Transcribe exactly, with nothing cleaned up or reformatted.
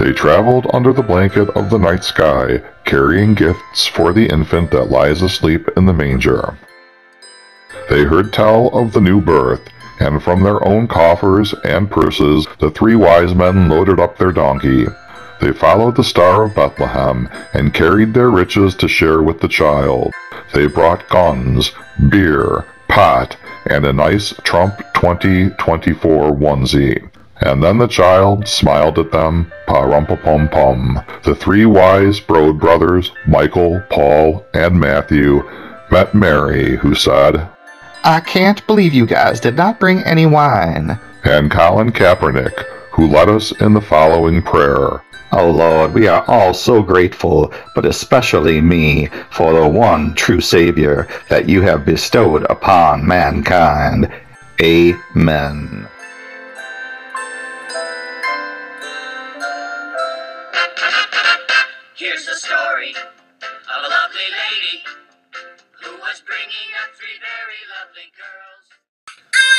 They traveled under the blanket of the night sky, carrying gifts for the infant that lies asleep in the manger. They heard tell of the new birth, and from their own coffers and purses the three wise men loaded up their donkey. They followed the Star of Bethlehem, and carried their riches to share with the child. They brought guns, beer, pot, and a nice Trump twenty twenty-four onesie. And then the child smiled at them, pa-rum-pa-pum-pum. The three wise Brode brothers, Michael, Paul, and Matthew, met Mary, who said, "I can't believe you guys did not bring any wine." And Colin Kaepernick, who led us in the following prayer. "Oh Lord, we are all so grateful, but especially me, for the one true Savior that you have bestowed upon mankind. Amen." Here's the story of a lovely lady who was bringing up three very lovely girls.